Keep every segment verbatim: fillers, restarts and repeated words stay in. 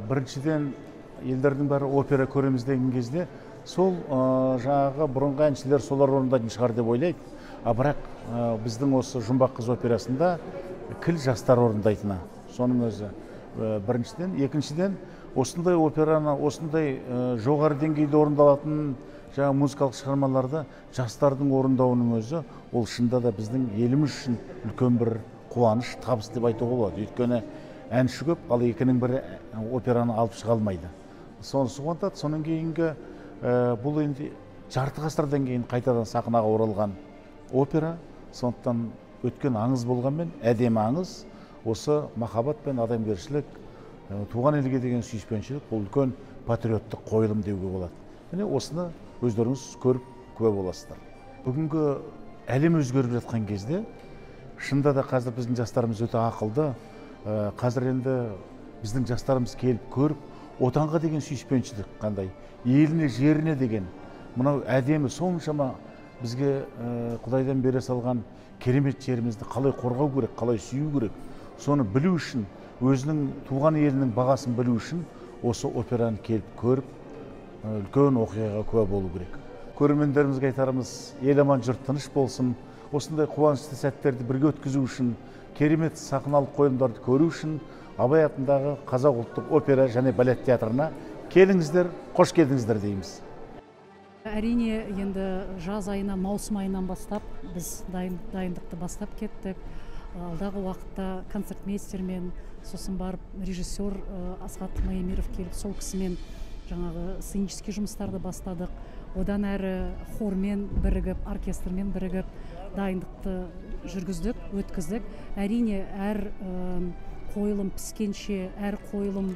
біріншіден елдердің бәрі опера көреміз деген кезде сол жаңағы бұрынғы әншілер солар орындайтын шығар деп ойлайды. А бірақ біздің осы Жұмбақ қыз операсында кіл жастар орындайтыны. Соның өзі біріншіден. Екіншіден, осындай операны, осындай жоғары деңгейде орындалатын жаңа музыкалық шығармаларды жастардың орындауының өзі, ол шында да біздің еліміз үшін үлкен бір қуаныш, табыс деп айтуға болады. Өйткені әнші көп, ал екінің бірі операны алып шыға алмайды. Сонысы қуантады. Соның кейінгі бұл енді жарты ғасырдан кейін қайтадан сахнаға оралған опера. Сондықтан өткен аңыз болғанмен, әдемі аңыз, осы махаббат пен адамгершілік, туған елге деген сүйіспеншілік, бұл үлкен патриоттық қойылым деуге болады. Міне осыны өздеріңіз көріп куә боласыздар. Бүгінгі әлем өзгеріп жатқан кезде, шында да қазір біздің жастарымыз өте ақылды. Қазір енді біздің жастарымыз келіп көріп, отанға деген сүйіспеншілік қандай, еліне, жеріне деген мынау әдемі, соншама бізге Құдайдан бере салған керемет жерімізді қалай қорғау керек, қалай сүю керек, соны білу үшін, өзінің туған елінің бағасын білу үшін осы операны келіп көріп, үлкен оқиғаға куә болу керек. Көрермендерімізге айтарымыз, ел аман, жұрт тыныш болсын. Осындай қуанышты сәттерді бірге өткізу үшін, керемет сахналық қойылымдарды көру үшін Абай атындағы Қазақ ұлттық опера және балет театрына келіңіздер, қош келдіңіздер дейміз. Әрине, енді жаз айынан, маусым айынан бастап біз дайындықты бастап кеттік. Алдағы уақытта концертмейстермен, сосын барып режиссер Асхат Маемиров келіп, сол кісімен жаңағы сценический жұмыстарды бастадық. Одан әрі хормен бірігіп, оркестрмен бірігіп дайындықты жүргіздік, өткіздік. Әрине, әр қойылым піскенше, әр қойылым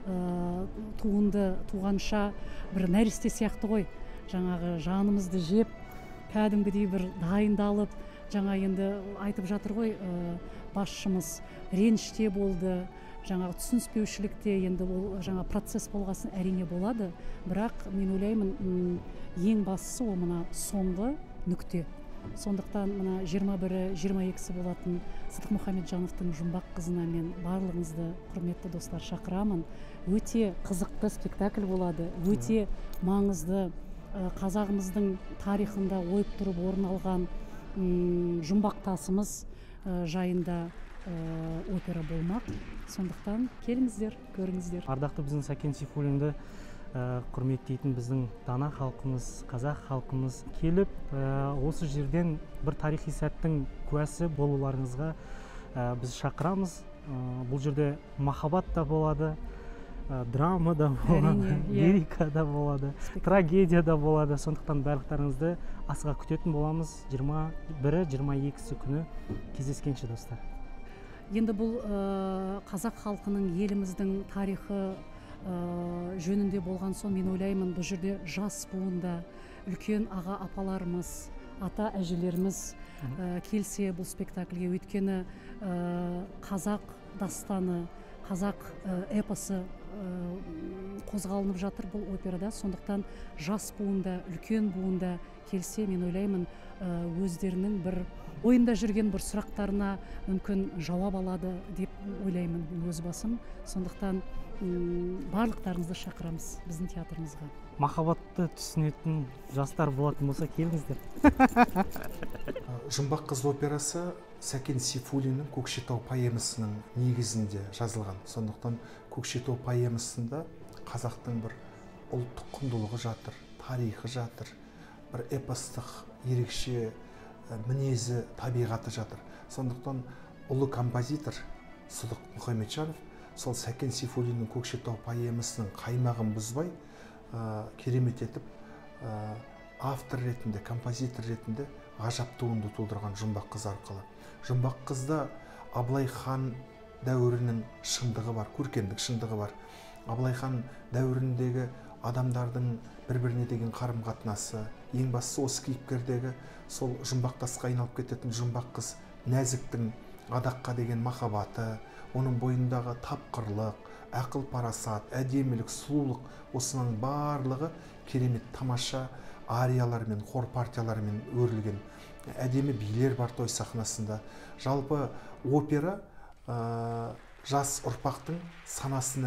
туынды туғанша бір нәресте сияқты ғой. Жаңағы жанымызды жеп, кәдімгідей бір дайындалып, жаңа енді айтып жатыр ғой, басшымыз реніште болды, жаңағы түсініспеушілікте, енді ол жаңа процесс болғасын әрине болады, бірақ мен ойлаймын, ең бастысы ол мына соңғы нүкте. Сондықтан мына жиырма бірі, жиырма екісі болатын Сыдық Мұхамеджановтың Жұмбақ қызына мен барлығыңызды, құрметті достар, шақырамын. Өте қызықты спектакль болады, өте маңызды, қазағымыздың тарихында ойып тұрып орын алған жұмбақ тасымыз жайында опера болмақ. Сондықтан келіңіздер, көріңіздер. Ардақты біздің Сәкен Сейфуллинді құрметтейтін біздің дана халқымыз, қазақ халқымыз келіп, осы жерден бір тарихи сәттің куәсі болуларыңызға біз шақырамыз. Бұл жерде махаббат та болады, драма да болады, лирика да болады, трагедия да болады. Сондықтан барлықтарыңызды асыға күтетін боламыз жиырма бірі, жиырма екісі күні кездескенше достар. Енді бұл қазақ халқының, еліміздің тарихы жөнінде болған соң, мен ойлаймын, бұл жерде жас буында үлкен аға апаларымыз, ата әжелеріміз келсе бұл спектакльге, өйткені қазақ дастаны, қазақ эпосы қозғалынып жатыр бұл операда. Сондықтан жас буында, үлкен буында келсе, мен ойлаймын, өздерінің бір ойында жүрген бір сұрақтарына мүмкін жауап алады деп ойлаймын өз басым. Сондықтан барлықтарыңызды шақырамыз біздің театрымызға. Махаббатты түсінетін жастар болатын болса, келіңіздер. Жұмбақ қыз операсы Сәкен Сейфуллиннің Көкшетау поэмасының негізінде жазылған. Сондықтан Көкшетау поэмасында қазақтың бір ұлттық құндылығы жатыр, тарихы жатыр, бір эпостық ерекше мінезі, табиғаты жатыр. Сондықтан ұлы композитор Сыдық Мұхамеджанов сол Сәкен Сейфуллиннің Көкшетау поэмасының қаймағын бұзбай, керемет етіп, автор ретінде, композитор ретінде ғажап туынды тудырған Жұмбақ қыз арқылы. Жұмбақ қызда Абылай хан дәуірінің шындығы бар, көркемдік шындығы бар. Абылай хан дәуіріндегі адамдардың бір-біріне деген қарым-қатынасы, ең бастысы осы кейіпкердегі сол жұмбақ тасқа айналып кететін Жұмбақ қыз нәзіктің адаққа деген махаббаты, оның бойындағы тапқырлық, ақыл парасат, әдемілік, сұлулық, осының барлығы керемет тамаша ариялармен, хор партияларымен өрілген әдемі билер бар той сахнасында. Жалпы опера жас ұрпақтың санасына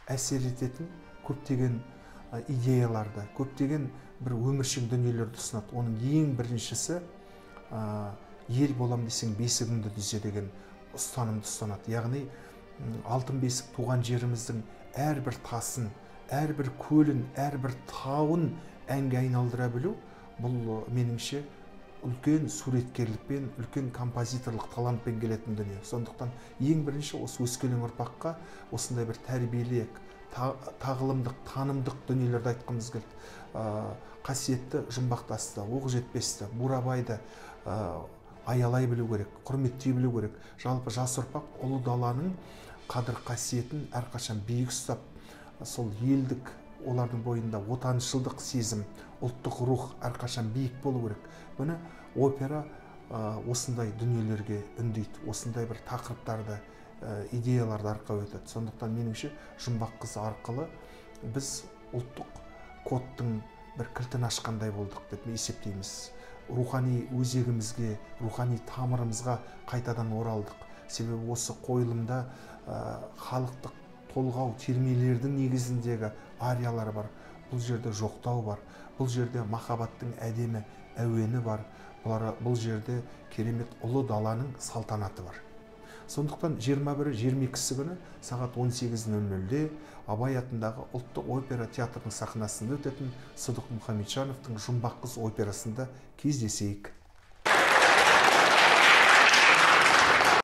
әсер ететін көптеген идеяларды, көптеген бір өміршең дүниелерді ұсынады. Оның ең біріншісі ел болам десең бесігіңді түзе деген ұстанымды ұстанады. Яғни алтын бесік туған жеріміздің әрбір тасын, әрбір көлін, әрбір тауын әнге айналдыра білу, бұл меніңше үлкен суреткерлікпен, үлкен композиторлық талантпен келетін дүние. Сондықтан ең бірінші осы өскелең ұрпаққа осындай бір тәрбиелік, тағылымдық, танымдық дүниелерді айтқымыз келді. Қасиетті Жұмбақтасты, Оқжетпесті, Бурабайды аялай білу керек, құрметтей білу керек. Жалпы жас ұрпақ ұлы даланың қадір қасиетін әрқашан биік ұстап, сол елдік, олардың бойында отаншылдық сезім, ұлттық рух әрқашан биік болу керек. Бұны опера осындай дүниелерге үндейді, осындай бір тақырыптарды, идеяларды арқау етеді. Сондықтан меніңше Жұмбақ қыз арқылы біз ұлттық кодтың бір кілтін ашқандай болдық деп есептейміз. Рухани өзегімізге, рухани тамырымызға қайтадан оралдық. Себебі осы қойылымда халықтық толғау, термелердің негізіндегі ариялар бар. Бұл жерде жоқтау бар. Бұл жерде махаббаттың әдемі әуені бар. Бұл жерде керемет ұлы даланың салтанаты бар. Сондықтан жиырма бірі жиырма екісі күні сағат он сегіз нөл нөлде Абай атындағы ұлттық опера театрының сахнасында өтетін Сыдық Мұхамеджановтың Жұмбақ қыз операсында кездесейік.